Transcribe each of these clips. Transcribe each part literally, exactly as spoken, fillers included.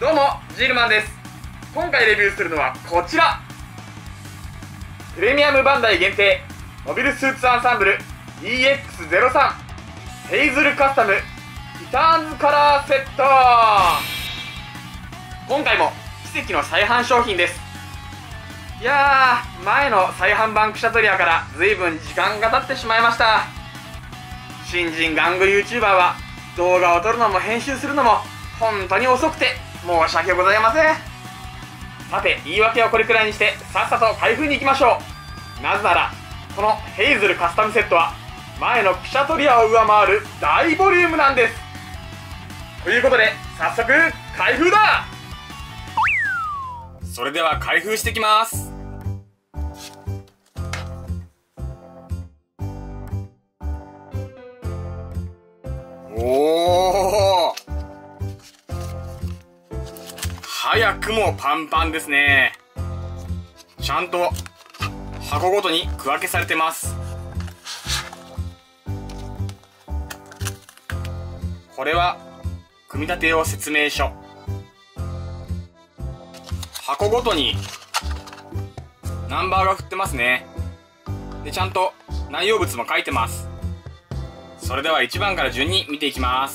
どうもジールマンです。今回レビューするのはこちら、プレミアムバンダイ限定モビルスーツアンサンブル イーエックスゼロさん ヘイズルカスタムティターンズカラーセット。今回も奇跡の再販商品です。いやー、前の再販版クシャトリアから随分時間が経ってしまいました。新人玩具 YouTuber は動画を撮るのも編集するのも本当に遅くて申し訳ございません。さて、言い訳はこれくらいにしてさっさと開封に行きましょう。なぜならこのヘイズルカスタムセットは前のクシャトリアを上回る大ボリュームなんです。ということで早速開封だ。それでは開封してきます。おー、早くもパンパンですね。ちゃんと箱ごとに区分けされてます。これは組み立て用説明書。箱ごとにナンバーが振ってますね。で、ちゃんと内容物も書いてます。それではいちばんから順に見ていきます。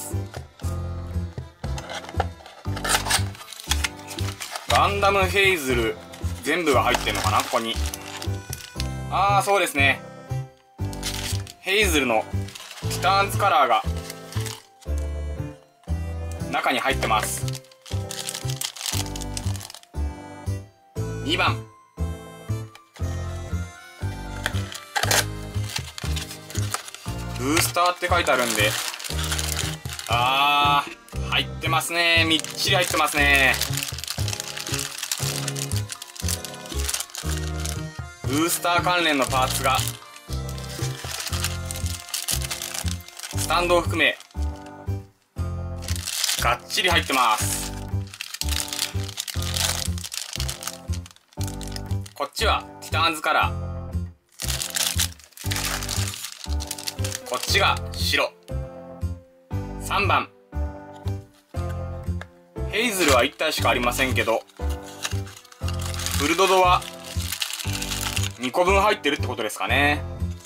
ガンダムヘイズル全部が入ってんのかな、ここに。ああ、そうですね。ヘイズルのティターンズカラーが中に入ってます。にばん、ブースターって書いてあるんで、あー、入ってますね。みっちり入ってますね。ブースター関連のパーツがスタンドを含めがっちり入ってます。こっちはティターンズカラー、こっちが白。さんばん、ヘイズルはいったいしかありませんけど、フルドドはにこぶん入ってるってことですかね。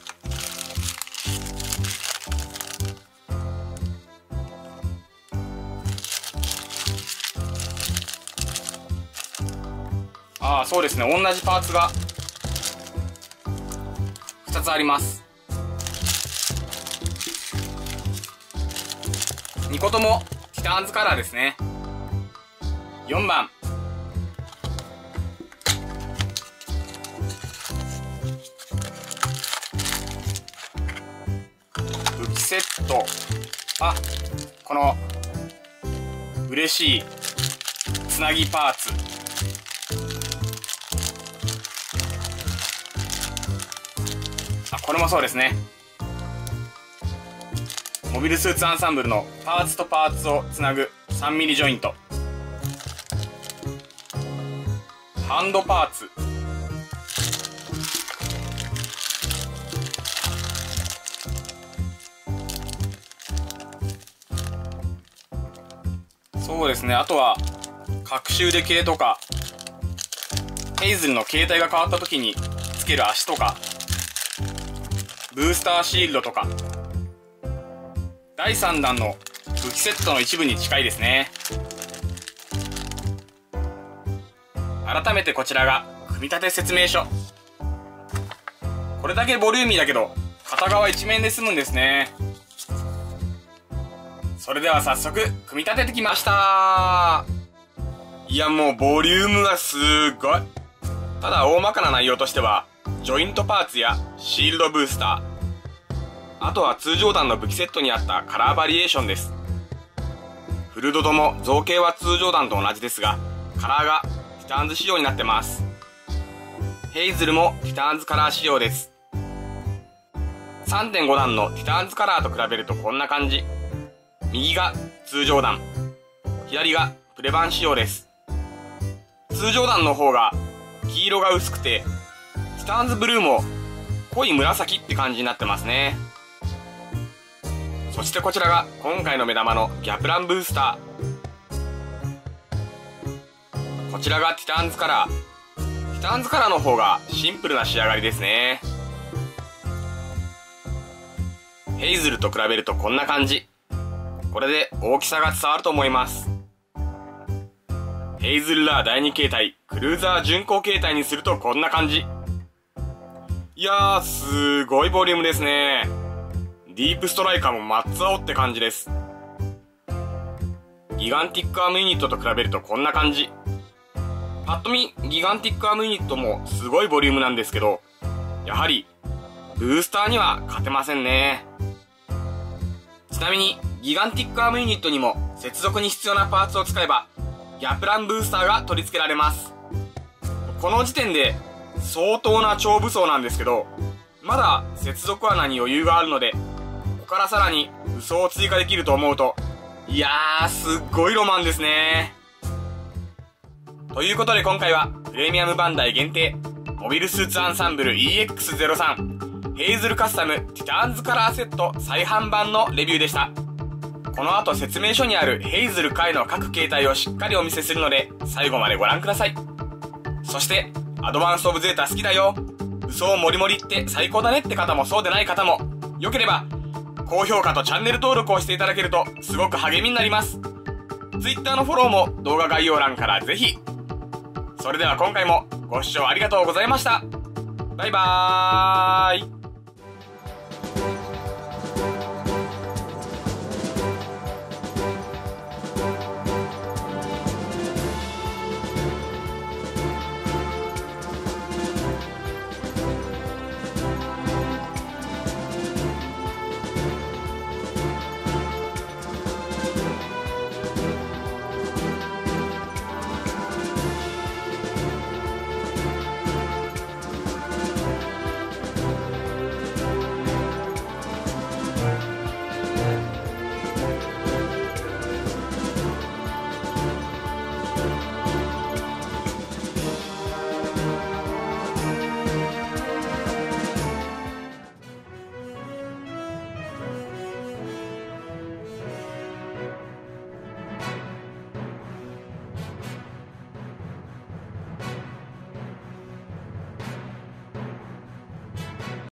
ああ、そうですね。同じパーツがふたつあります。にこともティターンズカラーですね。よんばん、武器セット。あ、この嬉しいつなぎパーツ。あ、これもそうですね。モビルスーツアンサンブルのパーツとパーツをつなぐさんミリジョイント。ハンドパーツ。そうですね。あとは隔週で系とか、ヘイズルの形態が変わった時につける足とか、ブースターシールドとか、だいさんだんの武器セットの一部に近いですね。改めてこちらが組み立て説明書。これだけボリューミーだけど片側一面で済むんですね。それでは早速組み立ててきました。いや、もうボリュームがすごい。ただ大まかな内容としては、ジョイントパーツやシールドブースター、あとは通常弾の武器セットにあったカラーバリエーションです。フルドドも造形は通常弾と同じですが、カラーがティターンズ仕様になってます。ヘイズルもティターンズカラー仕様です。さんてんごだんのティターンズカラーと比べるとこんな感じ。右が通常弾、左がプレ版仕様です。通常弾の方が黄色が薄くて、ティターンズブルーも濃い紫って感じになってますね。そしてこちらが今回の目玉のギャプランブースタこちらがティターンズカラー。ティターンズカラーの方がシンプルな仕上がりですね。ヘイズルと比べるとこんな感じ。これで大きさが伝わると思います。ヘイズルラーだいに形態、クルーザー巡航形態にするとこんな感じ。いやー、すごいボリュームですね。ディープストライカーもマッツ青って感じです。ギガンティックアームユニットと比べるとこんな感じ。パッと見、ギガンティックアームユニットもすごいボリュームなんですけど、やはり、ブースターには勝てませんね。ちなみに、ギガンティックアームユニットにも接続に必要なパーツを使えば、ギャプランブースターが取り付けられます。この時点で、相当な超武装なんですけど、まだ接続穴に余裕があるので、ここからさらに武装を追加できると思うと、いやー、すっごいロマンですね。ということで今回は、プレミアムバンダイ限定、モビルスーツアンサンブル イーエックスゼロさん、ヘイズルカスタムティターンズカラーセット再販版のレビューでした。この後説明書にあるヘイズル回の各形態をしっかりお見せするので、最後までご覧ください。そして、アドバンスオブゼータ好きだよ、武装モリモリって最高だねって方もそうでない方も、よければ、高評価とチャンネル登録をしていただけるとすごく励みになります。Twitter のフォローも動画概要欄からぜひ。それでは今回もご視聴ありがとうございました。バイバーイ。